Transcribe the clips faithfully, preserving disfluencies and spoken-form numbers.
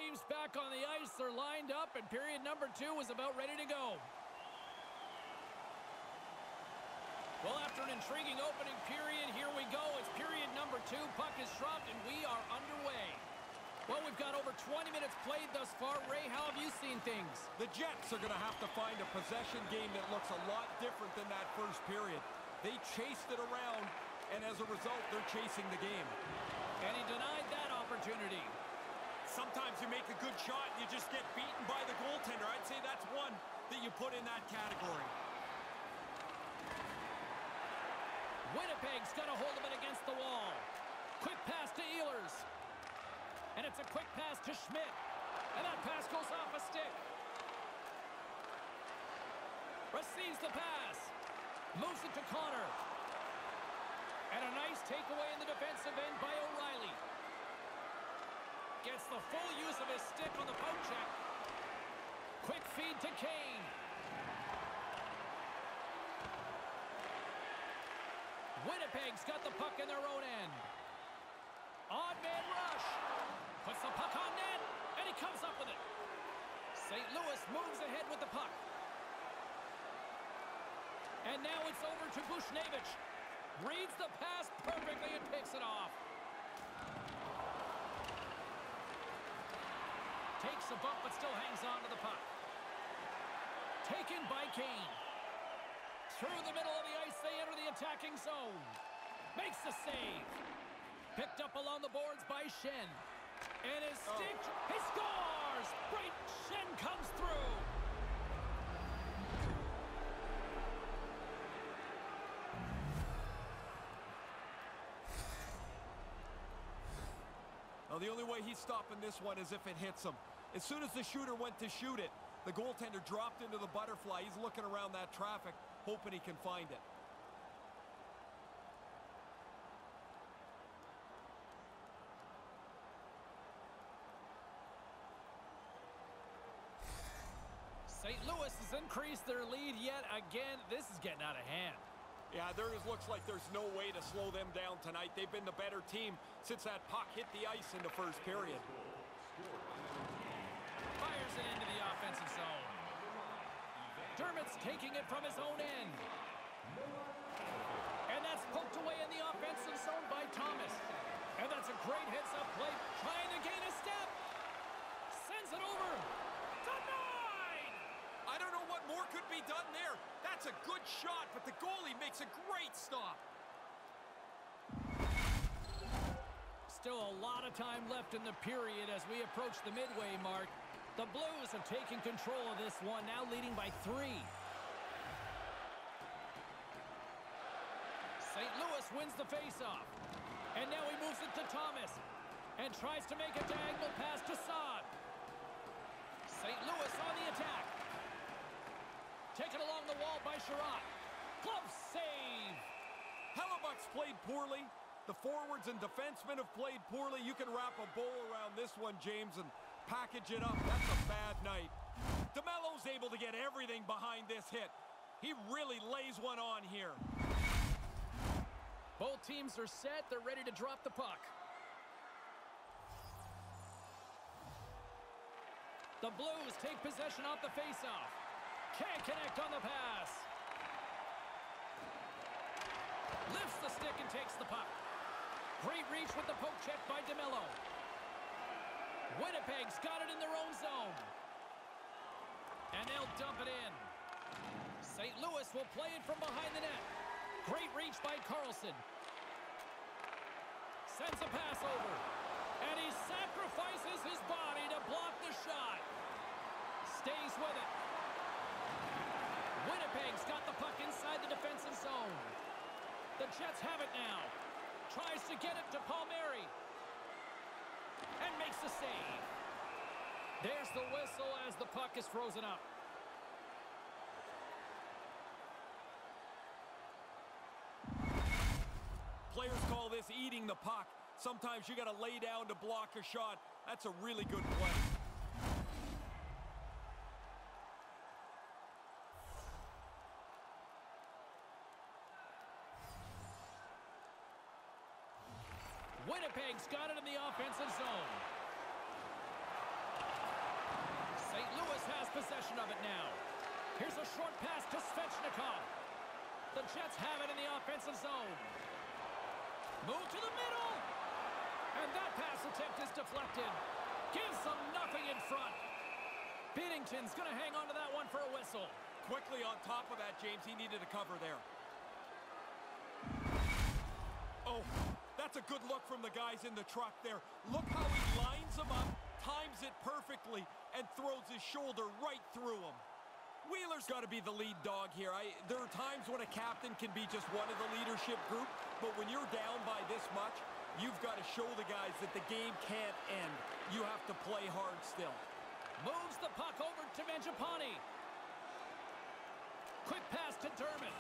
teams back on the ice. They're lined up, and period number two is about ready to go. Well, after an intriguing opening period, here we go. It's period number two. Puck is dropped, and we are underway. Well, we've got over twenty minutes played thus far. Ray, how have you seen things? The Jets are going to have to find a possession game that looks a lot different than that first period. They chased it around, and as a result, they're chasing the game. And he denied that opportunity. Sometimes you make a good shot and you just get beaten by the goaltender. I'd say that's one that you put in that category. Winnipeg's got a hold of it against the wall. Quick pass to Ehlers. And it's a quick pass to Schmidt. And that pass goes off a stick. Receives the pass. Moves it to Connor. And a nice takeaway in the defensive end by O'Reilly. Gets the full use of his stick on the poke check. Quick feed to Kane. Winnipeg's got the puck in their own end. Odd man rush. Puts the puck on net, and he comes up with it. Saint Louis moves ahead with the puck. And now it's over to Buchnevich. Reads the pass perfectly and picks it off. Takes a bump but still hangs on to the puck. Taken by Kane. Through the middle of the ice, they enter the attacking zone. Makes the save. Picked up along the boards by Schenn. And his stick, oh. He scores! Brayden Schenn comes through. Now, the only way he's stopping this one is if it hits him. As soon as the shooter went to shoot it, the goaltender dropped into the butterfly. He's looking around that traffic, hoping he can find it. Saint Louis has increased their lead yet again. This is getting out of hand. Yeah, there is, looks like there's no way to slow them down tonight. They've been the better team since that puck hit the ice in the first period. Fires it into the offensive zone. Dermott's taking it from his own end. And that's poked away in the offensive zone by Thomas. And that's a great heads-up play. Trying to gain a step. Sends it over. Denied! I don't know what more could be done there. That's a good shot, but the goalie makes a great stop. Still a lot of time left in the period as we approach the midway mark. The Blues have taken control of this one, now leading by three. Saint Louis wins the faceoff. And now he moves it to Thomas. And tries to make a diagonal pass to Saad. Saint Louis on the attack. Taken along the wall by Sherratt. Glove save. Hellebuck's played poorly. The forwards and defensemen have played poorly. You can wrap a bow around this one, James, and package it up. That's a bad night. DeMello's able to get everything behind this hit. He really lays one on here. Both teams are set. They're ready to drop the puck. The Blues take possession off the faceoff. Can't connect on the pass. Lifts the stick and takes the puck. Great reach with the poke check by DeMello. Winnipeg's got it in their own zone. And they'll dump it in. Saint Louis will play it from behind the net. Great reach by Carlson. Sends a pass over. And he sacrifices his body to block the shot. Stays with it. Winnipeg's got the puck inside the defensive zone. The Jets have it now. Tries to get it to Palmieri. And makes the save. There's the whistle as the puck is frozen up. Players call this eating the puck. Sometimes you got to lay down to block a shot. That's a really good play. Winnipeg's got it in the offensive zone. Saint Louis has possession of it now. Here's a short pass to Svechnikov. The Jets have it in the offensive zone. Move to the middle. And that pass attempt is deflected. Gives them nothing in front. Binnington's going to hang on to that one for a whistle. Quickly on top of that, James, he needed a cover there. Oh, that's a good look from the guys in the truck there. Look how he lines them up, times it perfectly, and throws his shoulder right through him. Wheeler's got to be the lead dog here. I, there are times when a captain can be just one of the leadership group, but when you're down by this much, you've got to show the guys that the game can't end. You have to play hard still. Moves the puck over to Mangiapane. Quick pass to Dermott.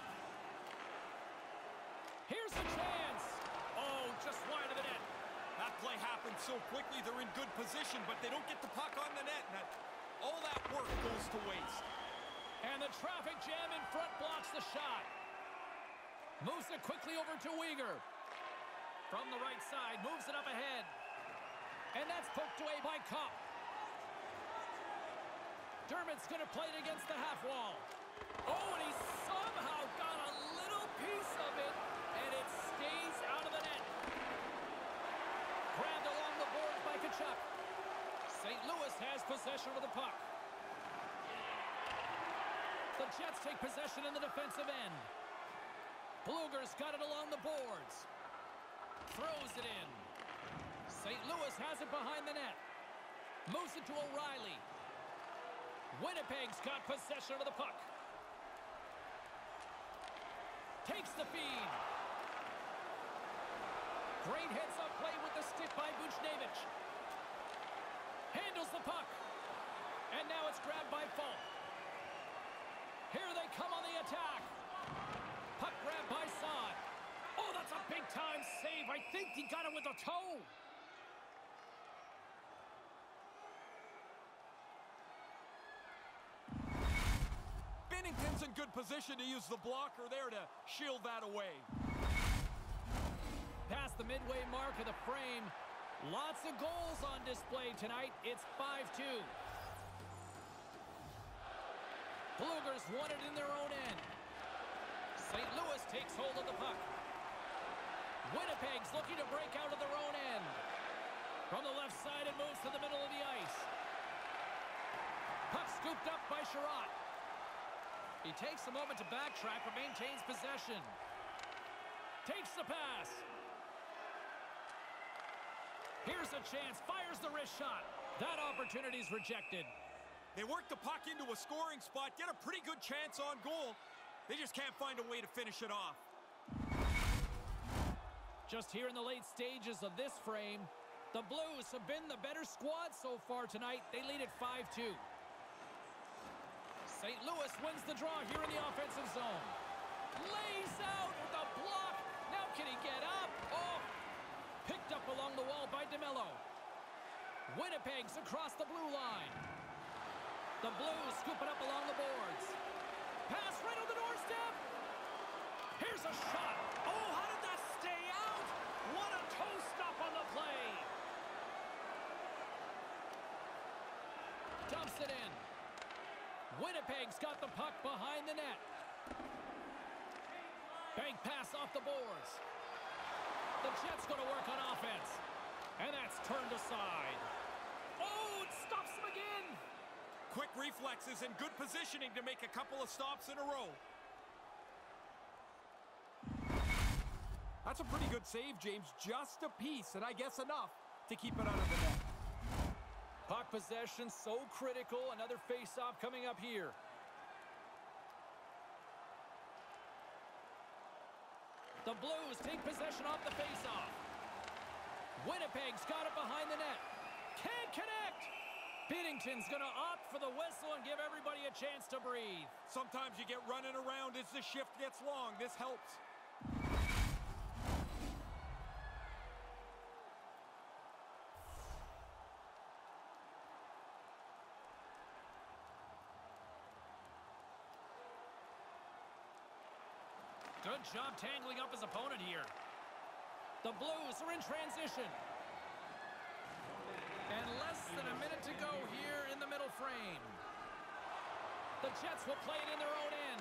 Here's a chance. Oh, just wide of the net. That play happened so quickly, they're in good position, but they don't get the puck on the net. And that, all that work goes to waste. And the traffic jam in front blocks the shot. Moves it quickly over to Weegar. From the right side, moves it up ahead. And that's poked away by Kopp. Dermott's going to play it against the half wall. Oh, and he somehow got a little piece of it, and it stays out of the net. Grabbed along the boards by Tkachuk. Saint Louis has possession of the puck. The Jets take possession in the defensive end. Blueger's got it along the boards. Throws it in. Saint Louis has it behind the net. Moves it to O'Reilly. Winnipeg's got possession of the puck. Takes the feed. Great heads-up play with the stick by Buchnevich. Handles the puck. And now it's grabbed by Falk. Here they come on the attack. Puck grab by Saad. Oh, that's a big-time save. I think he got it with a toe. Binnington's in good position to use the blocker there to shield that away. Past the midway mark of the frame. Lots of goals on display tonight. It's five two. Blueger's won it in their own end. Saint Louis takes hold of the puck. Winnipeg's looking to break out of their own end. From the left side, it moves to the middle of the ice. Puck scooped up by Sherratt. He takes a moment to backtrack but maintains possession. Takes the pass. Here's a chance. Fires the wrist shot. That opportunity's rejected. They work the puck into a scoring spot, get a pretty good chance on goal. They just can't find a way to finish it off. Just here in the late stages of this frame, the Blues have been the better squad so far tonight. They lead at five two. Saint Louis wins the draw here in the offensive zone. Lays out with a block. Now can he get up? Oh! Picked up along the wall by DeMello. Winnipeg's across the blue line. The Blues scoop it up along the boards. Pass right on the doorstep. Here's a shot. Oh, how did that stay out? What a toe stop on the play. Dumps it in. Winnipeg's got the puck behind the net. Bank pass off the boards. The Jets going to work on offense. And that's turned aside. Oh, it stops them again. Quick reflexes and good positioning to make a couple of stops in a row. That's a pretty good save, James. Just a piece, and I guess enough to keep it out of the net. Puck possession so critical. Another face-off coming up here. The Blues take possession off the face-off. Winnipeg's got it behind the net. Can't connect. Binnington's going to opt for the whistle and give everybody a chance to breathe. Sometimes you get running around as the shift gets long. This helps. Good job tangling up his opponent here. The Blues are in transition. And less than a minute to go here in the middle frame. The Jets will play it in their own end.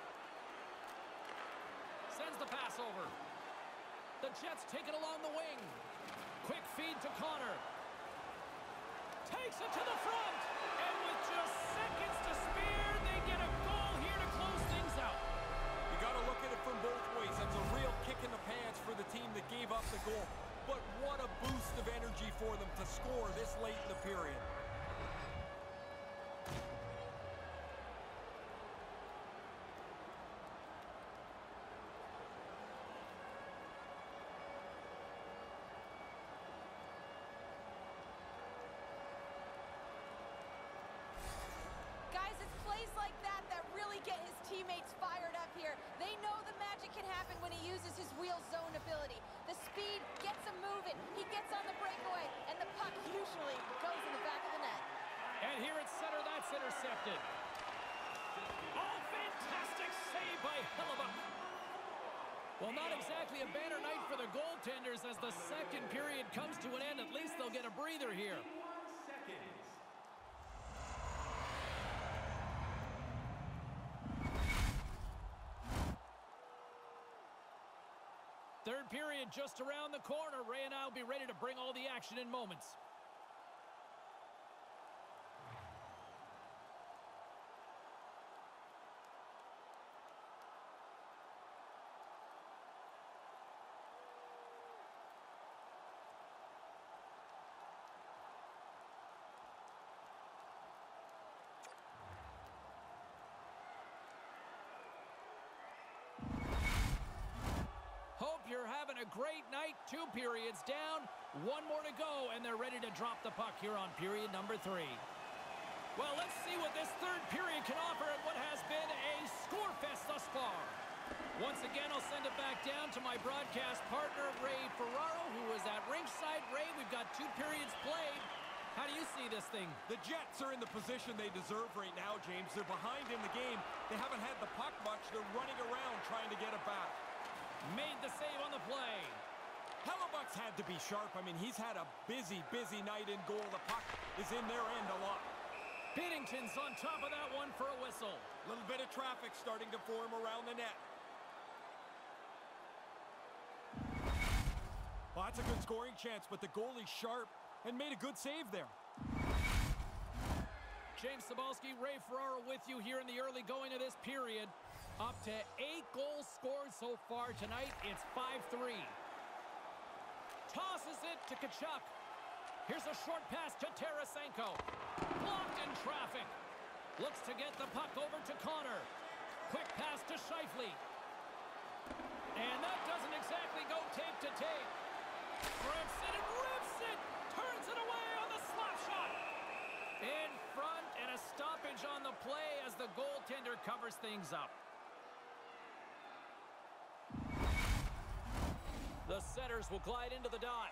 Sends the pass over. The Jets take it along the wing. Quick feed to Connor. Takes it to the front. And with just seconds to spare, they get a goal here to close things out. You got to look at it from both ways. That's a real kick in the pants for the team that gave up the goal. But what a boost of energy for them to score this late in the period. Guys, it's plays like that that really get his teammates fired up here. They know the magic can happen when he uses his wheel zone ability. The speed gets him moving. He gets on the breakaway, and the puck usually goes in the back of the net. And here at center, that's intercepted. Oh, fantastic save by Hellebuyck. Well, not exactly a banner night for the goaltenders as the second period comes to an end. At least they'll get a breather here. Third period just around the corner. Ray and I will be ready to bring all the action in moments. Hope you're having a great night. Two periods down, one more to go, and they're ready to drop the puck here on period number three. Well, let's see what this third period can offer at what has been a score fest thus far. Once again, I'll send it back down to my broadcast partner, Ray Ferraro, who is at ringside. Ray, we've got two periods played. How do you see this thing? The Jets are in the position they deserve right now, James. They're behind in the game. They haven't had the puck much. They're running around trying to get it back. Made the save on the play. Hellebuyck's had to be sharp. I mean, he's had a busy, busy night in goal. The puck is in their end a lot. Binnington's on top of that one for a whistle. A little bit of traffic starting to form around the net. Well, that's a good scoring chance, but the goalie's sharp and made a good save there. James Cybulski, Ray Ferraro with you here in the early going of this period. Up to eight goals scored so far tonight. It's five three. Tosses it to Tkachuk. Here's a short pass to Tarasenko. Blocked in traffic. Looks to get the puck over to Connor. Quick pass to Scheifele. And that doesn't exactly go tape to tape. Rips it and rips it. Turns it away on the slap shot. In front, and a stoppage on the play as the goaltender covers things up. The setters will glide into the dot.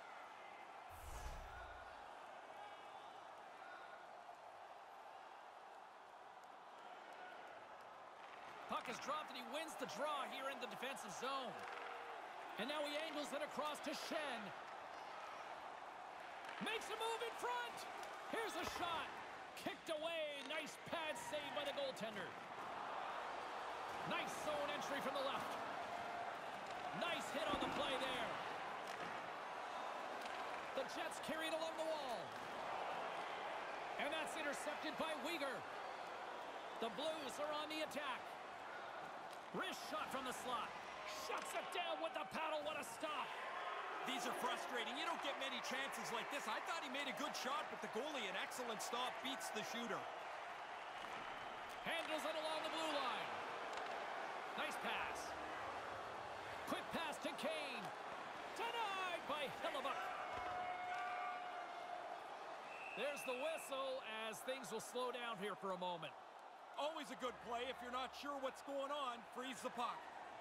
Puck is dropped and he wins the draw here in the defensive zone. And now he angles it across to Shen. Makes a move in front. Here's a shot. Kicked away. Nice pad save by the goaltender. Nice zone entry from the left. Nice hit on the play there. The Jets carry it along the wall. And that's intercepted by Weegar. The Blues are on the attack. Wrist shot from the slot. Shuts it down with the paddle. What a stop. These are frustrating. You don't get many chances like this. I thought he made a good shot, but the goalie, an excellent stop, beats the shooter. Handles it along the blue line. Nice pass. Quick pass to Kane. Denied by Hellebuyck. There's the whistle as things will slow down here for a moment. Always a good play. If you're not sure what's going on, freeze the puck.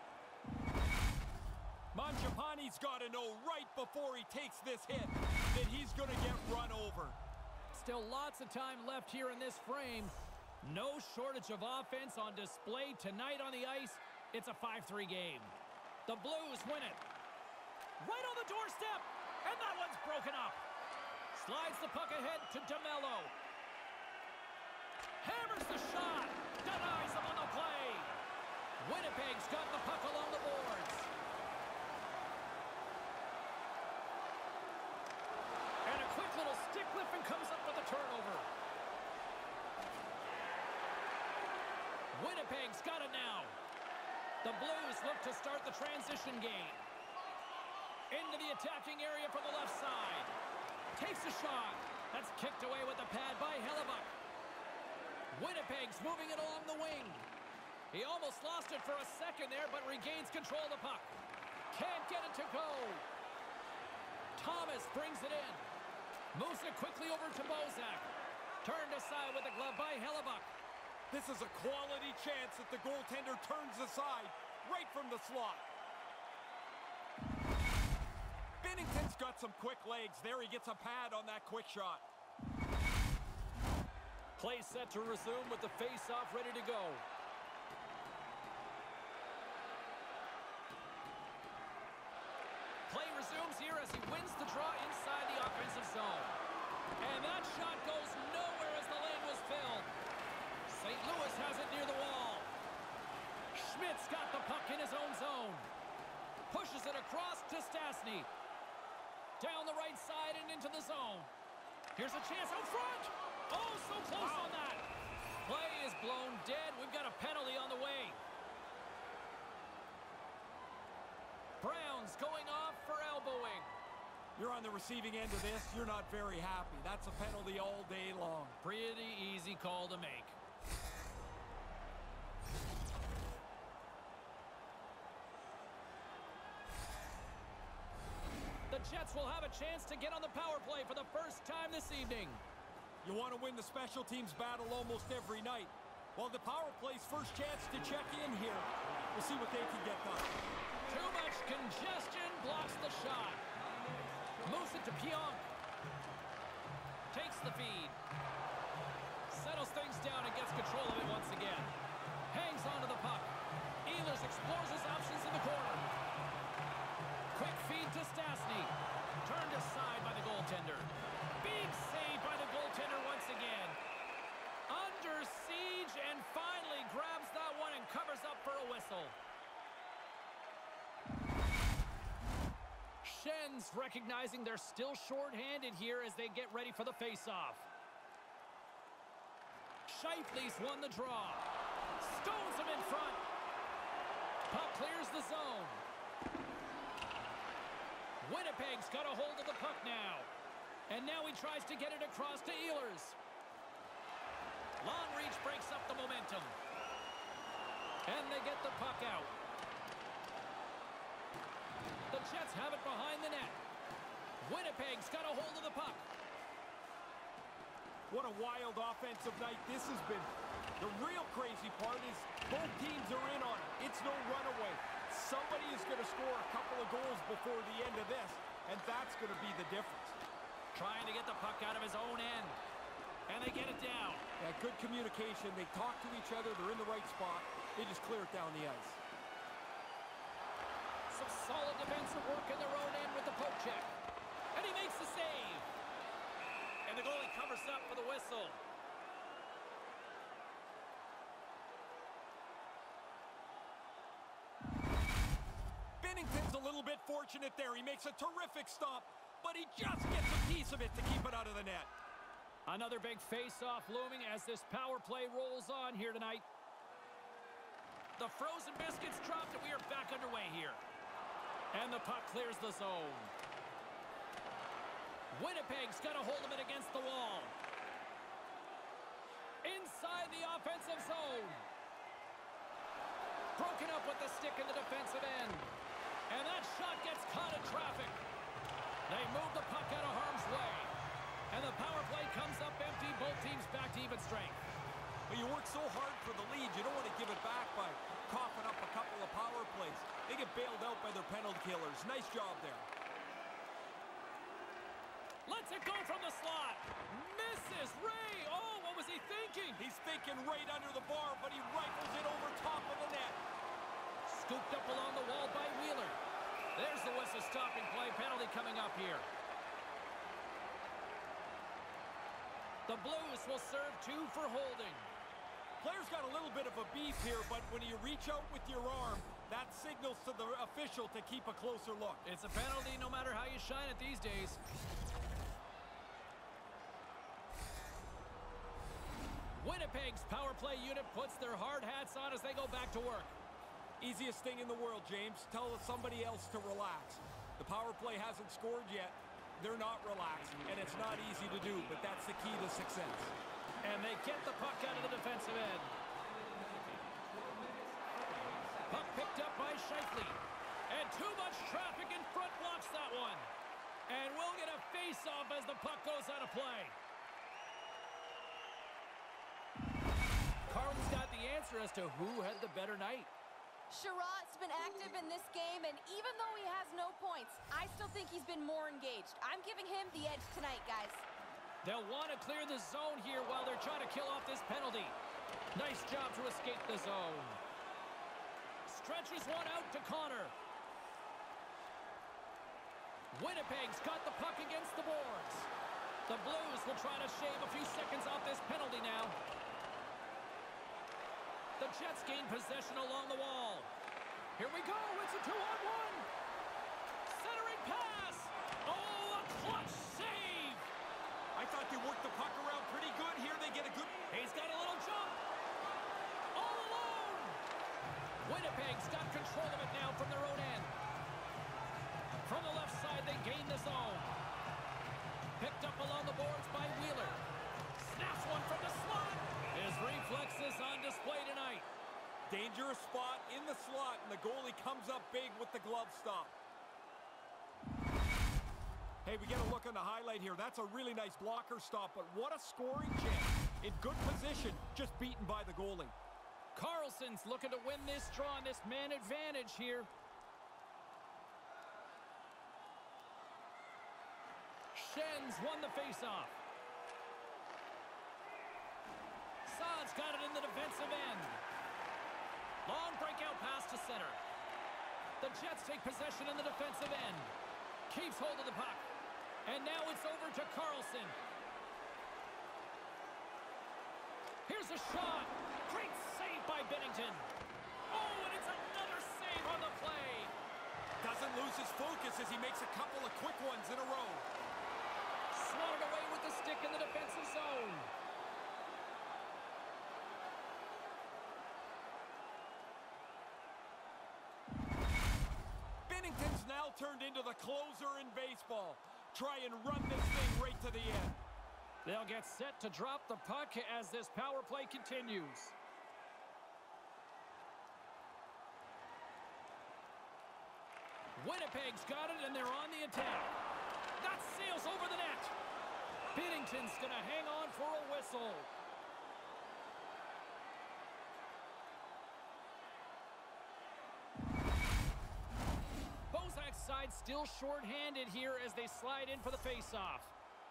Mangiapane's got to know right before he takes this hit that he's going to get run over. Still lots of time left here in this frame. No shortage of offense on display tonight on the ice. It's a five three game. The Blues win it. Right on the doorstep. And that one's broken up. Slides the puck ahead to DeMello. Hammers the shot. Denies him on the play. Winnipeg's got the puck along the boards. And a quick little stick lift and comes up with a turnover. Winnipeg's got it now. The Blues look to start the transition game. Into the attacking area from the left side. Takes a shot. That's kicked away with the pad by Hellebuyck. Winnipeg's moving it along the wing. He almost lost it for a second there, but regains control of the puck. Can't get it to go. Thomas brings it in. Moves it quickly over to Bozak. Turned aside with the glove by Hellebuyck. This is a quality chance that the goaltender turns aside right from the slot. Binnington's got some quick legs. There he gets a pad on that quick shot. Play set to resume with the face-off ready to go. Play resumes here as he wins the draw inside the offensive zone. And that shot goes nowhere as the lane was filled. Saint Louis has it near the wall. Schmidt's got the puck in his own zone. Pushes it across to Stastny. Down the right side and into the zone. Here's a chance out front. Oh, so close wow. on that. Play is blown dead. We've got a penalty on the way. Browns going off for elbowing. You're on the receiving end of this. You're not very happy. That's a penalty all day long. Pretty easy call to make. The Jets will have a chance to get on the power play for the first time this evening. You want to win the special teams battle almost every night. Well, the power play's first chance to check in here. We'll see what they can get done. Too much congestion blocks the shot. Moves it to Pionk. Takes the feed. Settles things down and gets control of it once again. Hangs onto the puck. Ehlers explores his options in the corner. Quick feed to Stastny. Turned aside by the goaltender. Big save by the goaltender once again. Under siege and finally grabs that one and covers up for a whistle. Schenns recognizing they're still short-handed here as they get ready for the face-off. Scheifele's won the draw. Stones him in front. Puck clears the zone. Winnipeg's got a hold of the puck now. And now he tries to get it across to Ehlers. Long reach breaks up the momentum. And they get the puck out. The Jets have it behind the net. Winnipeg's got a hold of the puck. What a wild offensive night this has been. The real crazy part is both teams are in on it. It's no runaway. Somebody is going to score a couple of goals before the end of this, and that's going to be the difference. Trying to get the puck out of his own end. And they get it down. Yeah, good communication. They talk to each other. They're in the right spot. They just clear it down the ice. Some solid defensive work in their own end with the poke check. And he makes the save. And the goalie covers up for the whistle. Binnington's a little bit fortunate there. He makes a terrific stop, but he just gets a piece of it to keep it out of the net. Another big face-off looming as this power play rolls on here tonight. The frozen biscuits dropped and we are back underway here. And the puck clears the zone. Winnipeg's got a hold of it against the wall. Inside the offensive zone. Broken up with the stick in the defensive end. And that shot gets caught in traffic. They move the puck out of harm's way. And the power play comes up empty. Both teams back to even strength. But you work so hard for the lead, you don't want to give it back by coughing up a couple of power plays. They get bailed out by their penalty killers. Nice job there. Lets it go from the slot. Misses. Ray. Oh, what was he thinking? He's thinking right under the bar, but he rifles it over top of the net. Scooped up along the wall by Wheeler. There's the whistle stopping play. Penalty coming up here. Blues will serve two for holding. Player's got a little bit of a beef here, but when you reach out with your arm, that signals to the official to keep a closer look. It's a penalty no matter how you shine it these days. Winnipeg's power play unit puts their hard hats on as they go back to work. Easiest thing in the world, James. Tell somebody else to relax. The power play hasn't scored yet. They're not relaxed, and it's not easy to do, but that's the key to success. And they get the puck out of the defensive end. Puck picked up by Scheifele. And too much traffic in front blocks that one. And we'll get a face-off as the puck goes out of play. Carlton's got the answer as to who had the better night. Sherratt's been active in this game, and even though he has no points, I still think he's been more engaged. I'm giving him the edge tonight, guys. They'll want to clear the zone here while they're trying to kill off this penalty. Nice job to escape the zone. Stretches one out to Connor. Winnipeg's got the puck against the boards. The Blues will try to shave a few seconds off this penalty now. The Jets gain possession along the wall. Here we go. It's a two-on-one. Centering pass. Oh, a clutch save. I thought they worked the puck around pretty good. Here they get a good... He's got a little jump. All alone. Winnipeg's got control of it now from their own end. From the left side, they gain the zone. Picked up along the boards by Wheeler. Snaps one from the slot. His reflexes on display tonight. Dangerous spot in the slot, and the goalie comes up big with the glove stop. Hey, we get a look on the highlight here. That's a really nice blocker stop, but what a scoring chance. In good position, just beaten by the goalie. Carlson's looking to win this draw on this man advantage here. Schenns won the faceoff. Saad's got it in the defensive end. Long breakout pass to center. The Jets take possession in the defensive end. Keeps hold of the puck. And now it's over to Carlson. Here's a shot. Great save by Binnington. Oh, and it's another save on the play. Doesn't lose his focus as he makes a couple of quick ones in a row. Swatted away with the stick in the defensive zone. Binnington's now turned into the closer in baseball. Try and run this thing right to the end. They'll get set to drop the puck as this power play continues. Winnipeg's got it, and they're on the attack. That sails over the net. Binnington's going to hang on for a whistle. Bozak's side still short-handed here as they slide in for the face-off.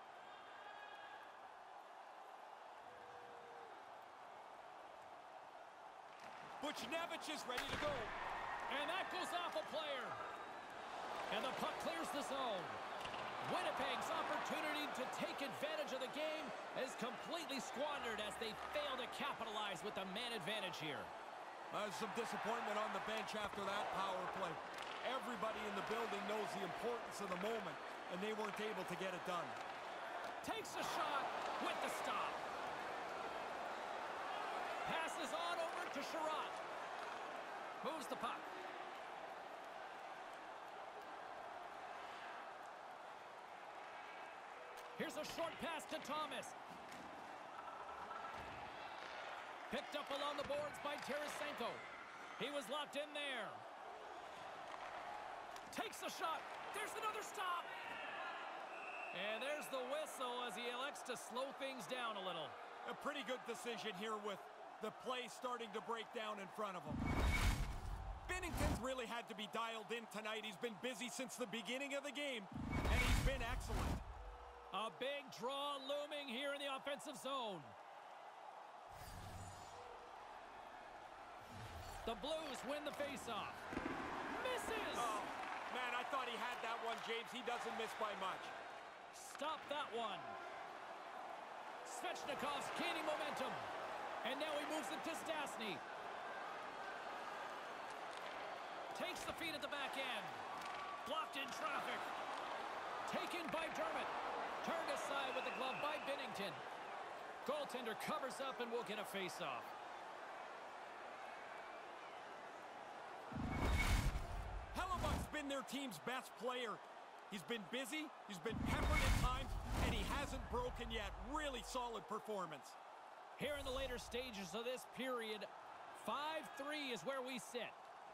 Buchnevich is ready to go. And that goes off a player. And the puck clears the zone. Winnipeg's opportunity to take advantage of the game is completely squandered as they fail to capitalize with the man advantage here. There's some disappointment on the bench after that power play. Everybody in the building knows the importance of the moment, and they weren't able to get it done. Takes a shot with the stop. Passes on over to Sherratt. Moves the puck. Here's a short pass to Thomas. Picked up along the boards by Tarasenko. He was locked in there. Takes a shot. There's another stop. And there's the whistle as he elects to slow things down a little. A pretty good decision here with the play starting to break down in front of him. Binnington's really had to be dialed in tonight. He's been busy since the beginning of the game, and he's been excellent. A big draw looming here in the offensive zone. The Blues win the faceoff. Misses! Oh, man, I thought he had that one, James. He doesn't miss by much. Stop that one. Svechnikov's gaining momentum. And now he moves it to Stastny. Takes the feed at the back end. Blocked in traffic. Taken by Dermott. Turned aside with the glove by Binnington. Goaltender covers up and will get a face-off. Hellebuck's been their team's best player. He's been busy, he's been peppered at times, and he hasn't broken yet. Really solid performance. Here in the later stages of this period, five three is where we sit.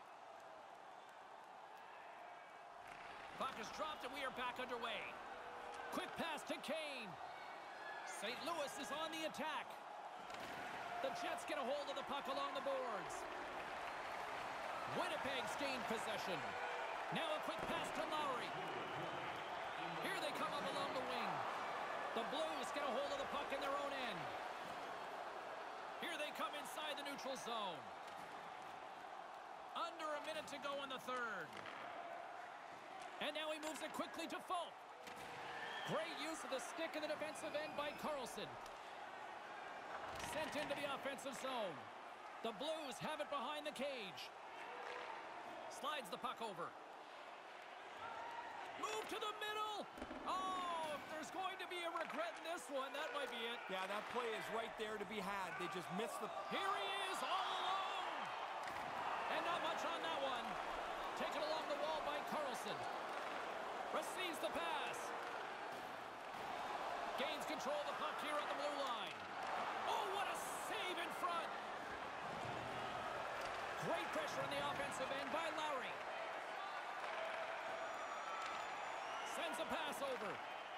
Puck is dropped and we are back underway. Quick pass to Kane. Saint Louis is on the attack. The Jets get a hold of the puck along the boards. Winnipeg's gained possession. Now a quick pass to Lowry. Here they come up along the wing. The Blues get a hold of the puck in their own end. Here they come inside the neutral zone. Under a minute to go in the third. And now he moves it quickly to Fulk. Great use of the stick in the defensive end by Carlson. Sent into the offensive zone. The Blues have it behind the cage. Slides the puck over. Move to the middle. Oh, if there's going to be a regret in this one, that might be it. Yeah, that play is right there to be had. They just missed the... Here he is, all alone. And not much on that one. Taken along the wall by Carlson. Receives the pass. Gains control of the puck here on the blue line. Oh, what a save in front. Great pressure on the offensive end by Lowry. Sends a pass over.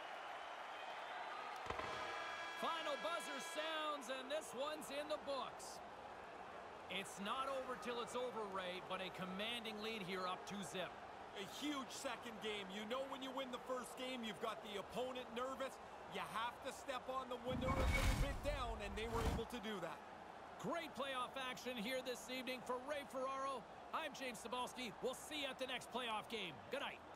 Final buzzer sounds, and this one's in the books. It's not over till it's over, Ray, but a commanding lead here up two zip. A huge second game. You know when you win the first game, you've got the opponent nervous. You have to step on the winner a little bit down, and they were able to do that. Great playoff action here this evening for Ray Ferraro. I'm James Cybulski. We'll see you at the next playoff game. Good night.